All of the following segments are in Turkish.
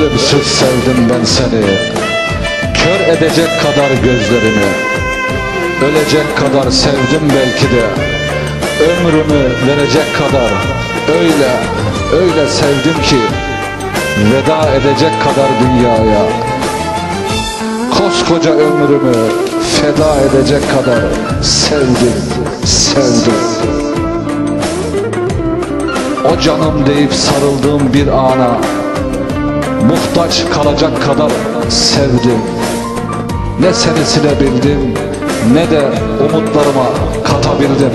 Ölümsüz sevdim ben seni, kör edecek kadar gözlerimi. Ölecek kadar sevdim belki de, ömrümü verecek kadar. Öyle sevdim ki, veda edecek kadar dünyaya. Koskoca ömrümü feda edecek kadar sevdim. O canım deyip sarıldığım bir ana, muhtaç kalacak kadar sevdim. Ne seni silebildim, ne de umutlarıma katabildim.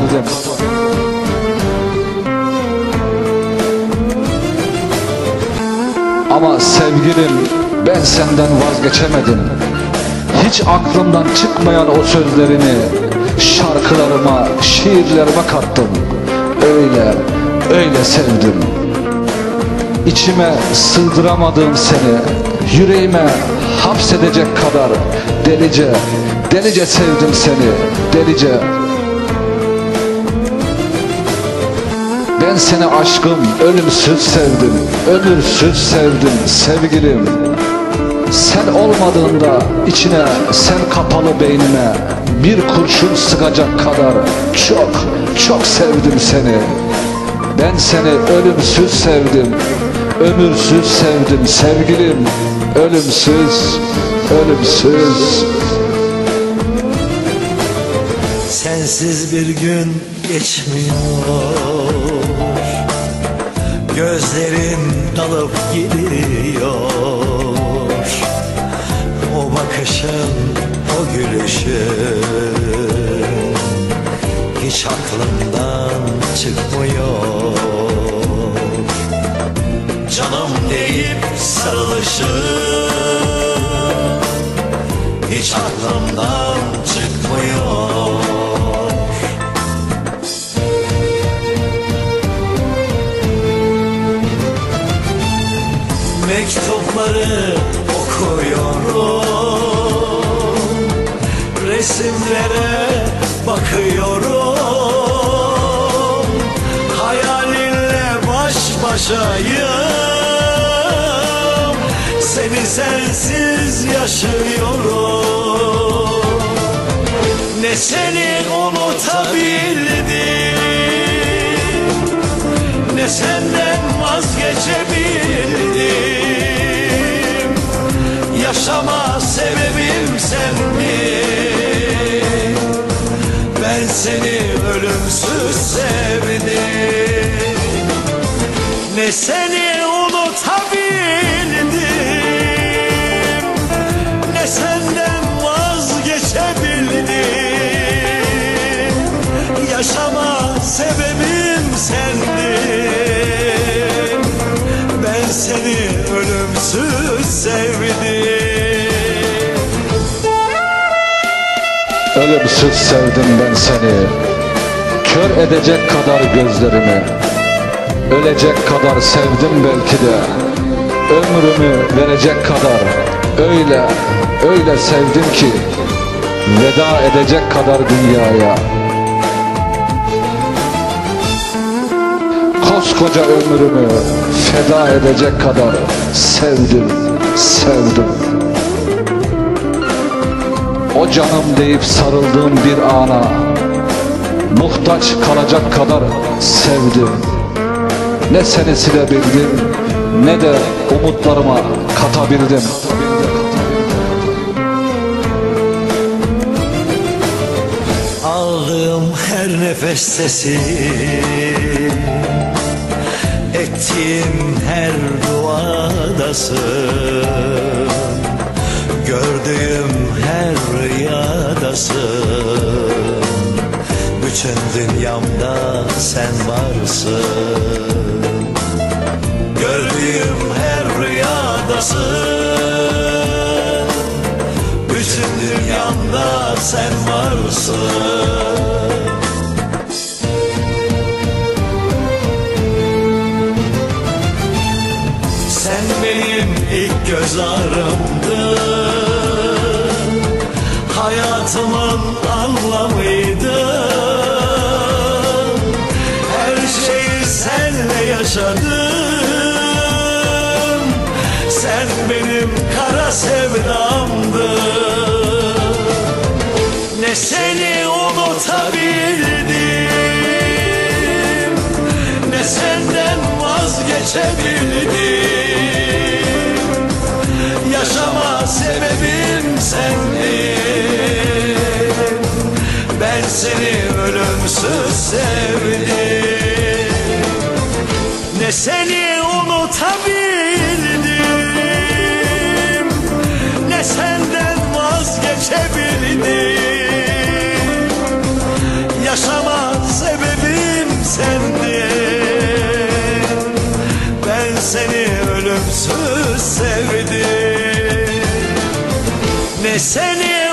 Ama sevgilim, ben senden vazgeçemedim. Hiç aklımdan çıkmayan o sözlerini şarkılarıma, şiirlerime kattım. Öyle sevdim. İçime sığdıramadığım seni, yüreğime hapsedecek kadar delice sevdim seni, delice. Ben seni aşkım ölümsüz sevdim, ömürsüz sevdim sevgilim. Sen olmadığında içine, sen kapalı beynime bir kurşun sıkacak kadar çok sevdim seni. Ben seni ölümsüz sevdim, ömürsüz sevdim sevgilim. Ölümsüz. Sensiz bir gün geçmiyor, gözlerim dalıp gidiyor. O bakışın, o gülüşün hiç aklımdan çıkmıyor. Canım deyip sarılışın hiç aklımdan çıkmıyor. Mektupları okuyorum, resimlere bakıyorum. Hayalinle baş başayım, seni sensiz yaşıyorum. Ne seni unutabildim, ne senden vazgeçebildim. Yaşama sebebim sendin, ben seni ölümsüz sevdim. Ne seni unutabildim, ne senden vazgeçebildim. Yaşama sebebim sendin, ben seni ölümsüz sevdim. Ölümsüz sevdim ben seni, kör edecek kadar gözlerimi. Ölecek kadar sevdim belki de, ömrümü verecek kadar. Öyle sevdim ki, veda edecek kadar dünyaya. Koskoca ömrümü feda edecek kadar sevdim. O canım deyip sarıldığım bir ana, muhtaç kalacak kadar sevdim. Ne seni silebildim, ne de umutlarıma katabildim. Aldığım her nefes sesi, ettiğim her duadasın, gördüğüm her rüyadasın. Bütün dünyamda sen varsın, gördüğüm her rüyadasın. Bütün dünyamda sen varsın. Sen benim ilk göz ağrımdın, hayatımın anlamıydın. Her şeyi senle yaşadım, kara sevdamdı. Ne seni unutabildim, ne senden vazgeçebildim. Yaşama sebebim sendin, ben seni ölümsüz sevdim. Ne seni unutabildim, ne senden vazgeçebildim. Yaşama sebebim sendin, ben seni ölümsüz sevdim. Ne seni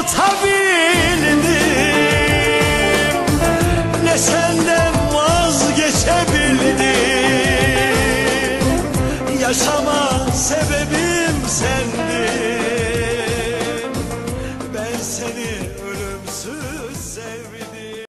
unutabildim, ne senden vazgeçebildim. Yaşama sebebim sendin,